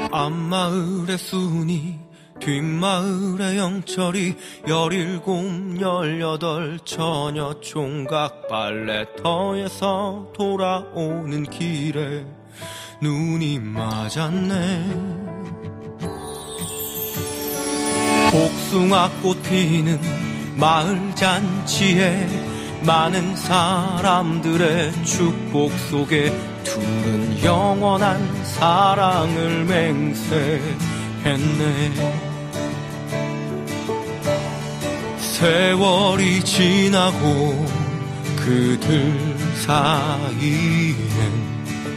앞마을의 순이 뒷마을의 영철이 17, 18 처녀 총각 발레터에서 돌아오는 길에 눈이 맞았네. 복숭아꽃 피는 마을 잔치에 많은 사람들의 축복 속에 둘은 영원한 사랑을 맹세했네. 세월이 지나고 그들 사이엔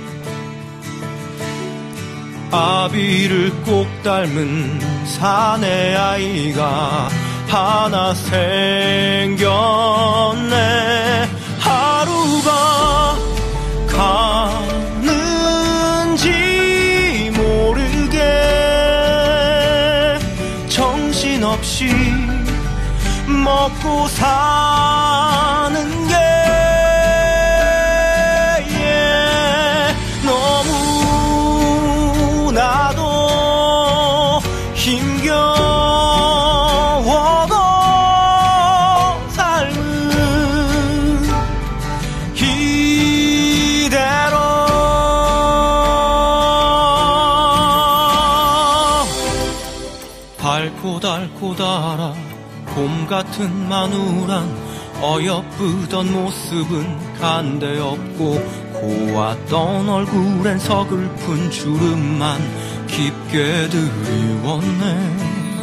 아비를 꼭 닮은 사내 아이가 하나 생겼네. 하루가 가는지 모르게 정신없이 먹고 사는 게 너무나도 힘겨워도 삶은 이대로 밝고 달고 달아 봄 같은 마누란 어여쁘던 모습은 간데없고 고왔던 얼굴엔 서글픈 주름만 깊게 드리웠네.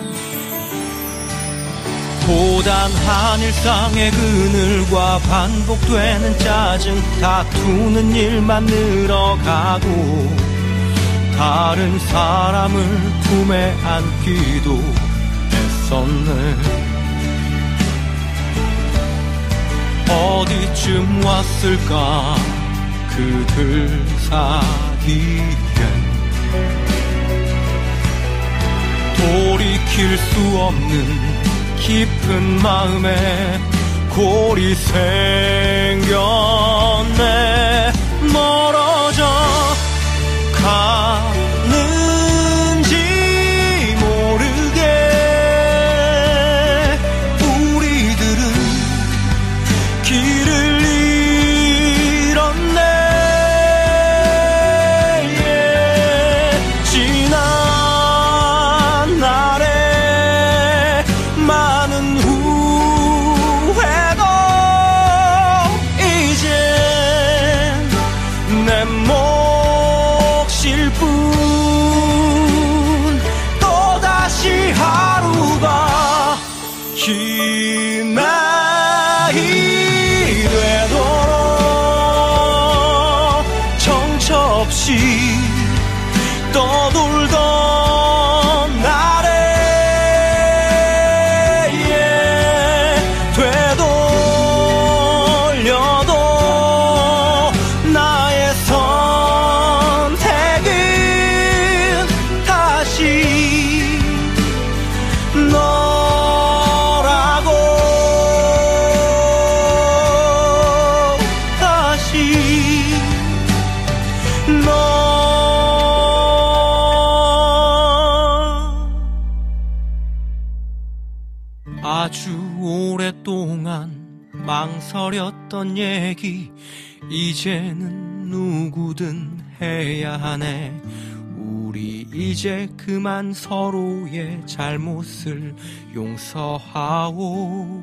고단한 일상의 그늘과 반복되는 짜증 다투는 일만 늘어가고 다른 사람을 품에 안기도 했었네. 어디쯤 왔을까 그들 사이엔 돌이킬 수 없는 깊은 마음에 골이 생겼네. 멀어져 가는지 모르게 우리들은 길을 잃었네. 지난 날의 많은 후회도 이젠 내 몫일 뿐. 또다시 하루가 긴 나이 되도록 정처 없이 떠돌던 날에 되돌려도 나의 선택은 다시 너라고. 다시 너. 아주 오랫동안 망설였던 얘기 이제는 누구든 해야 하네. 우리 이제 그만 서로의 잘못을 용서하오.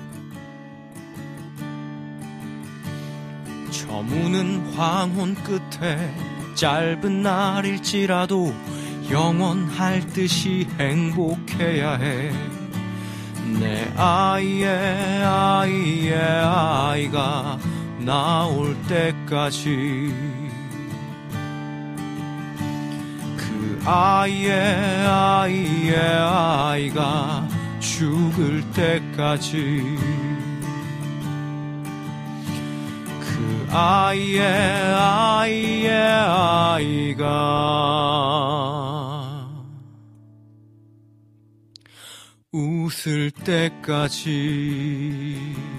저무는 황혼 끝에 짧은 날일지라도 영원할 듯이 행복해야 해. 내 아이가 나올 때까지 그 아이가 죽을 때까지 그 아이가 웃을 때까지.